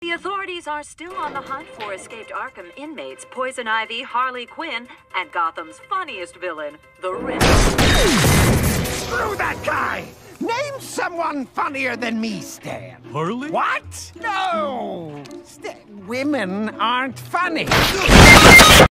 The authorities are still on the hunt for escaped Arkham inmates, Poison Ivy, Harley Quinn, and Gotham's funniest villain, the Riddler. Screw that guy! Name someone funnier than me, Stan. Harley? What? No! Women aren't funny.